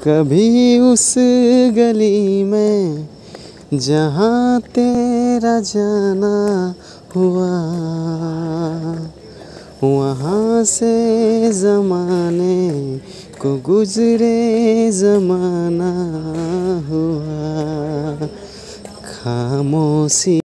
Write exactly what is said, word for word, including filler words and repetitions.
कभी उस गली में जहाँ तेरा जाना हुआ, वहाँ से ज़माने को गुज़रे ज़माना हुआ। खामोशी